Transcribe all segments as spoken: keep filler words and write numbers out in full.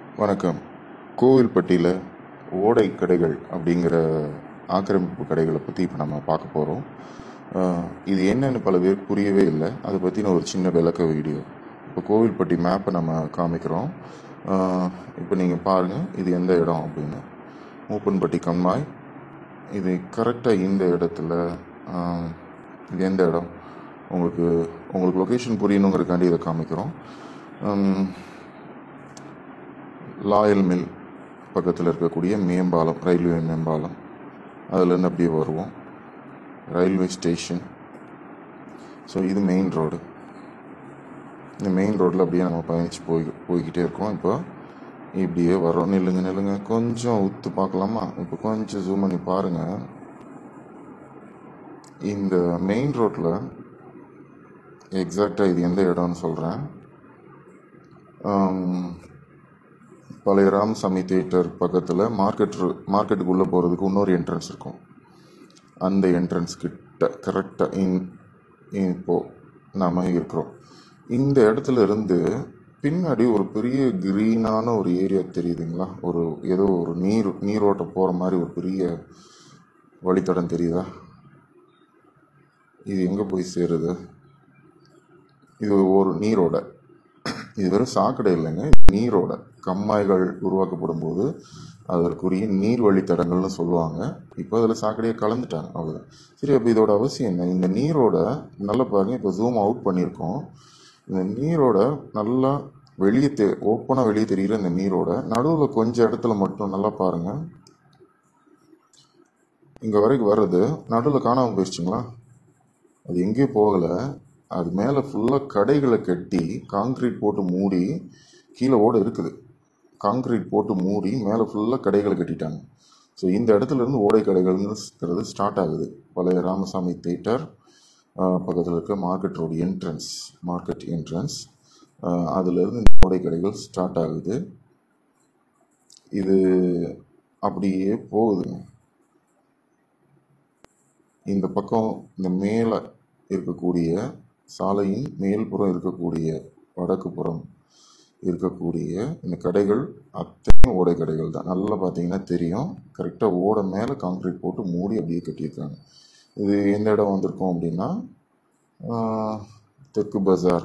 வணக்கம். கோவில்பட்டியில் ஓடை கடைகள் அப்படிங்கிற ஆக்கிரமிப்பு கடைகளை பற்றி இப்போ நம்ம பார்க்க போகிறோம். இது என்னன்னு பல பேருக்கு புரியவே இல்லை. அதை பற்றின ஒரு சின்ன விளக்க வீடியோ. இப்போ கோவில்பட்டி மேப்பை நம்ம காமிக்கிறோம். இப்போ நீங்கள் பாருங்கள், இது எந்த இடம் அப்படின்னு. மூப்பன்பட்டி கண்மாய். இது கரெக்டாக இந்த இடத்துல இது எந்த இடம் உங்களுக்கு உங்களுக்கு லொக்கேஷன் புரியணுங்கிறக்காண்டி இதை காமிக்கிறோம். லாயல் மில் பக்கத்தில் இருக்கக்கூடிய மேம்பாலம், ரயில்வே மேம்பாலம், அதுலேருந்து அப்படியே வருவோம். Railway station. ஸோ இது மெயின் ரோடு. இந்த மெயின் ரோட்டில் அப்படியே நம்ம பயணித்து போய் போய்கிட்டே இருக்கோம். இப்போ இப்படியே வரோம். நில்லுங்க நில்லுங்க கொஞ்சம் உத்து பார்க்கலாமா? இப்போ கொஞ்சம் ஜூம் பண்ணி பாருங்கள். இந்த மெயின் ரோட்டில் எக்ஸாக்டாக இது எந்த இடம்னு சொல்கிறேன். பழைய ராமசாமி தியேட்டர் பக்கத்தில் மார்க்கெட் மார்க்கெட்டுக்குள்ளே போகிறதுக்கு இன்னொரு என்ட்ரன்ஸ் இருக்கும். அந்த என்ட்ரன்ஸ் கிட்ட கரெக்டாக இன் இப்போது நாம் இருக்கிறோம். இந்த இடத்துல இருந்து பின்னாடி ஒரு பெரிய க்ரீனான ஒரு ஏரியா தெரியுதுங்களா? ஒரு ஏதோ ஒரு நீர் நீரோட்டம் போகிற மாதிரி ஒரு பெரிய வழித்தடம் தெரியுதா? இது எங்கே போய் சேருது? இது ஒரு நீரோட. இது வெறும் சாக்கடை இல்லைங்க, நீரோட. கம்மாய்கள் உருவாக்கப்படும் போது அதற்குரிய நீர் வழித்தடங்கள்னு சொல்லுவாங்க. இப்போ அதில் சாக்கடையை கலந்துட்டாங்க, அவ்வளோதான். சரி, அப்போ இதோட அவசியம் என்ன? இந்த நீரோட நல்லா பாருங்கள். இப்போ ஜூம் அவுட் பண்ணியிருக்கோம். இந்த நீரோட நல்லா வெளியே தெ ஓப்பனாக வெளியே தெரிகிற இந்த நீரோட நடுவில் கொஞ்சம் இடத்துல மட்டும் நல்லா பாருங்கள். இங்கே வரைக்கும் வர்றது நடுவில் காணாமல் போயிடுச்சுங்களா? அது எங்கேயும் போகலை. அது மேலே ஃபுல்லாக கடைகளை கட்டி காங்க்ரீட் போட்டு மூடி, கீழே ஓட இருக்குது, காங்க்ரீட் போட்டு மூடி மேலே ஃபுல்லாக கடைகளை கட்டிட்டாங்க. ஸோ இந்த இடத்துல இருந்து ஓடை கடைகள்ங்கிறது ஸ்டார்ட் ஆகுது. பழைய ராமசாமி தியேட்டர் பக்கத்தில் இருக்க market road entrance, market entrance, அதுலேருந்து இந்த ஓடை கடைகள் ஸ்டார்ட் ஆகுது. இது அப்படியே போகுதுங்க. இந்த பக்கம் இந்த மேலே இருக்கக்கூடிய சாலையின் மேல்புறம் இருக்கக்கூடிய வடக்கு புறம் இருக்கக்கூடிய இந்த கடைகள் அத்தனை ஓடை கடைகள் தான். நல்லா பார்த்தீங்கன்னா தெரியும். கரெக்டாக ஓடை மேலே காங்க்ரீட் போட்டு மூடி அப்படியே கட்டியிருக்காங்க. இது எந்த இடம் வந்திருக்கோம் அப்படின்னா தெற்கு பஜார்.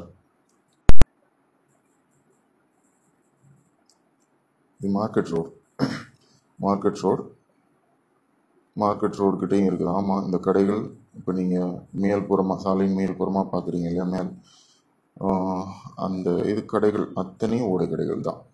இது market road. Market road market road கிட்டேயும் இருக்குது. ஆமாம், இந்த கடைகள் இப்போ நீங்கள் மேல்புறமாக சாலையின் மேல்புறமாக பார்க்குறீங்க இல்லையா? மேல் அந்த இது கடைகள் அத்தனையும் ஓடை கடைகள் தான்.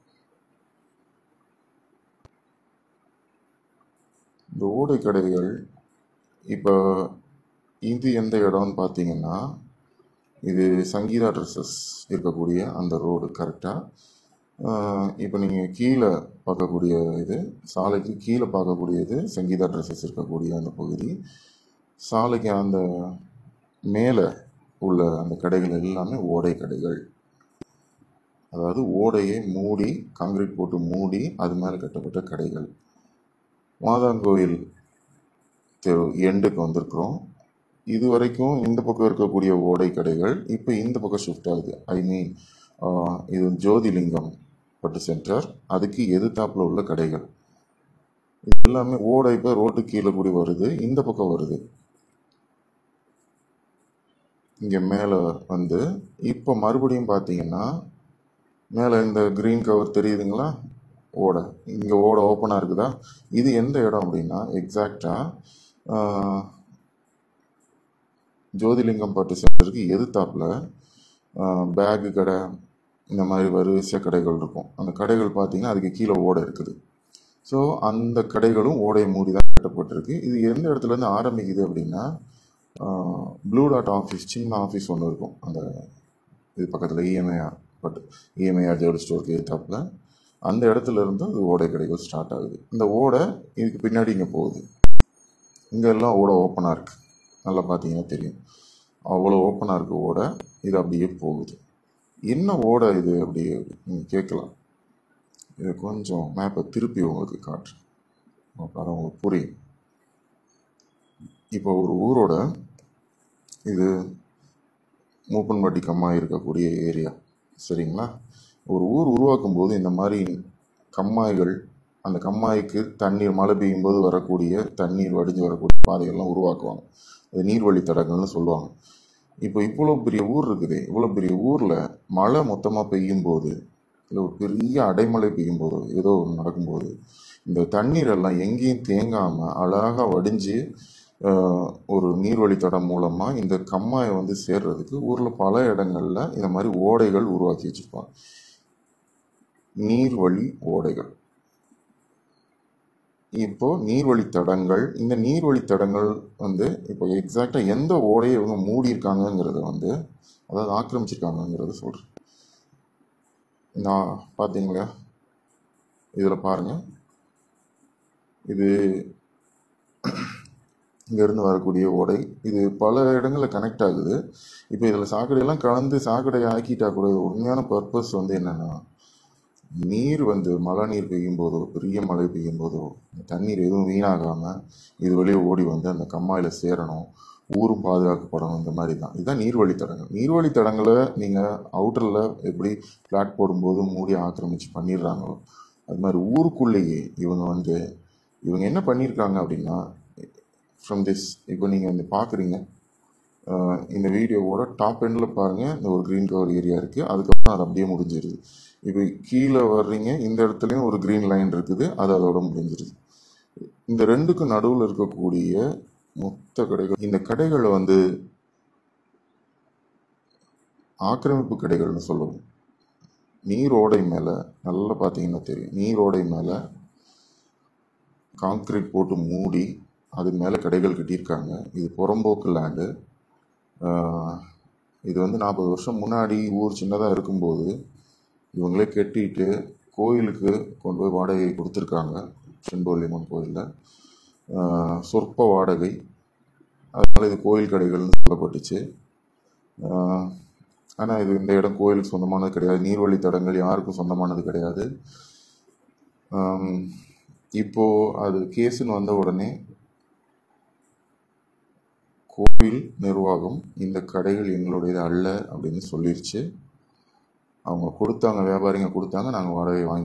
இந்த ஓடை கடைகள் இப்போ இது எந்த இடம்னு பார்த்தீங்கன்னா, இது சங்கீதா ட்ரெஸ்ஸஸ் இருக்கக்கூடிய அந்த ரோடு கரெக்டாக. இப்போ நீங்கள் கீழே பார்க்கக்கூடிய இது, சாலைக்கு கீழே பார்க்கக்கூடியது சங்கீதா ட்ரெஸ்ஸஸ் இருக்கக்கூடிய அந்த பகுதி. சாலைக்கு அந்த மேலே உள்ள அந்த கடைகள் எல்லாமே ஓடை கடைகள். அதாவது ஓடையை மூடி காங்கிரீட் போட்டு மூடி அது மேலே கட்டப்பட்ட கடைகள். மாதாங்கோயில் தெரு எண்டுக்கு வந்திருக்கிறோம். இது வரைக்கும் இந்த பக்கம் இருக்கக்கூடிய ஓடை கடைகள் இப்போ இந்த பக்கம் ஷிஃப்ட் ஆகுது. ஐ மீன் இது ஜோதிலிங்கம் பட்டு சென்டர், அதுக்கு எதிர்த்தாப்புல உள்ள கடைகள். இது எல்லாமே ஓடை இப்போ ரோட்டு கீழே கூடி வருது, இந்த பக்கம் வருது. இங்கே மேலே வந்து இப்போ மறுபடியும் பார்த்தீங்கன்னா மேலே இந்த க்ரீன் கவர் தெரியுதுங்களா? ஓடை. இங்கே ஓடை ஓப்பனாக இருக்குதா? இது எந்த இடம் அப்படின்னா எக்ஸாக்டாக ஜோதிலிங்கம் பட்டு சென்டருக்கு எதிர்த்தாப்புல பேகு கடை, இந்த மாதிரி வரிசை கடைகள் இருக்கும். அந்த கடைகள் பார்த்தீங்கன்னா அதுக்கு கீழே ஓடை இருக்குது. ஸோ அந்த கடைகளும் ஓடையை மூடி தான் கட்டப்பட்டிருக்கு. இது எந்த இடத்துலேருந்து ஆரம்பிக்குது அப்படின்னா ப்ளூ டாட் ஆஃபீஸ், சின்ன ஆஃபீஸ் ஒன்று இருக்கும் அந்த இது பக்கத்தில், இஎம்ஐஆர் பட் இஎம்ஐஆர் ஜவுளி ஸ்டோருக்கு எதிர்த்தாப்புல அந்த இடத்துல இருந்து அது ஓடை கடைகள் ஸ்டார்ட் ஆகுது. இந்த ஓடை இதுக்கு பின்னாடி இங்கே போகுது. இங்கே எல்லாம் ஓடை ஓப்பனாக இருக்குது. நல்லா பார்த்தீங்கன்னா தெரியும், அவ்வளோ ஓப்பனாக இருக்குது ஓடை. இது அப்படியே போகுது. என்ன ஓடை இது அப்படி நீங்கள் கேட்கலாம். இது கொஞ்சம் மேப்பை திருப்பி உங்களுக்கு காட்டுறேன், அப்போ உங்களுக்கு புரியும். இப்போ ஒரு ஊரோட இது மூப்பன்பட்டி கம்மாய் இருக்கக்கூடிய ஏரியா, சரிங்களா? ஒரு ஊர் உருவாக்கும் போது இந்த மாதிரி கம்மாய்கள், அந்த கம்மாய்க்கு தண்ணீர் மழை பெய்யும் போது வரக்கூடிய தண்ணீர் வடிஞ்சு வரக்கூடிய பாதைகள்லாம் உருவாக்குவாங்க. அது நீர்வழி தடங்கள்னு சொல்லுவாங்க. இப்போ இவ்வளோ பெரிய ஊர் இருக்குது, இவ்வளோ பெரிய ஊரில் மழை மொத்தமாக பெய்யும் போது, இல்லை ஒரு பெரிய அடைமழை பெய்யும் போது, ஏதோ ஒன்று நடக்கும்போது, இந்த தண்ணீர் எல்லாம் எங்கேயும் தேங்காமல் அழகாக வடிஞ்சு ஒரு நீர்வழித்தடம் மூலமாக இந்த கம்மாயை வந்து சேர்றதுக்கு ஊரில் பல இடங்களில் இந்த மாதிரி ஓடைகள் உருவாக்கி வச்சுருப்பாங்க. நீர்வழி ஓடைகள். இப்போ நீர்வழித்தடங்கள், இந்த நீர்வழித்தடங்கள் வந்து இப்போ எக்ஸாக்டாக எந்த ஓடையை இவங்க மூடியிருக்காங்கங்கிறத வந்து, அதாவது ஆக்கிரமிச்சிருக்காங்கங்கிறத சொல்கிறேன். நான் பார்த்தீங்களா, இதில் பாருங்கள், இது இங்கேருந்து வரக்கூடிய ஓடை. இது பல இடங்களில் கனெக்ட் ஆகுது. இப்போ இதில் சாக்கடையெல்லாம் கலந்து சாக்கடை ஆக்கிட்டா கூட உண்மையான பர்பஸ் வந்து என்னென்னா, நீர் வந்து மழை நீர் பெய்யும் போதோ, பெரிய மழை பெய்யும் போதோ, தண்ணீர் எதுவும் வீணாகாமல் இது வெளியே ஓடி வந்து அந்த கம்மாயில் சேரணும், ஊரும் பாதுகாக்கப்படணும். இந்த மாதிரி தான் இதுதான் நீர்வழித்தடங்கள். நீர்வழித்தடங்களை நீங்கள் அவுட்டரில் எப்படி ஃப்ளாட் போடும்போது மூடி ஆக்கிரமிச்சு பண்ணிடுறாங்களோ, அது மாதிரி ஊருக்குள்ளேயே இவங்க வந்து இவங்க என்ன பண்ணியிருக்காங்க அப்படின்னா, ஃப்ரம் திஸ் இப்போ நீங்கள் வந்து பார்க்குறீங்க, இந்த வீடியோவோட டாப் எண்டில் பாருங்கள், இந்த ஒரு க்ரீன் கவர் ஏரியா இருக்குது, அதுக்கப்புறம் அது அப்படியே முடிஞ்சிருது. இப்போ கீழே வர்றீங்க, இந்த இடத்துலையும் ஒரு க்ரீன் லைன் இருக்குது, அது அதோட முடிஞ்சிருது. இந்த ரெண்டுக்கும் நடுவில் இருக்கக்கூடிய மொத்த கடைகள், இந்த கடைகளை வந்து ஆக்கிரமிப்பு கடைகள்னு சொல்லுவோம். நீரோடை மேலே நல்லா பார்த்தீங்கன்னா தெரியும், நீரோடை மேலே கான்க்ரீட் போட்டு மூடி அது மேலே கடைகள் கட்டியிருக்காங்க. இது புறம்போக்கு லேண்டு. இது வந்து நாற்பது வருஷம் முன்னாடி ஊர் சின்னதாக இருக்கும்போது இவங்களே கட்டிட்டு கோயிலுக்கு கொண்டு போய் வாடகை கொடுத்துருக்காங்க. செண்போலியம்மன் கோயிலில் சொற்ப வாடகை, அதனால் இது கோயில் கடைகள்னு சொல்லப்பட்டுச்சு. ஆனால் இது இந்த இடம் கோயிலுக்கு சொந்தமானது கிடையாது, நீர்வழித்தடங்கள் யாருக்கும் சொந்தமானது கிடையாது. இப்போது அது கேஸுன்னு வந்த உடனே கோவில் நிர்வாகம் இந்த கடைகள் எங்களுடையது அல்ல அப்படின்னு சொல்லிடுச்சு. அவங்க கொடுத்தாங்க, வியாபாரிங்க கொடுத்தாங்க, நாங்கள் வாடகை வாங்கி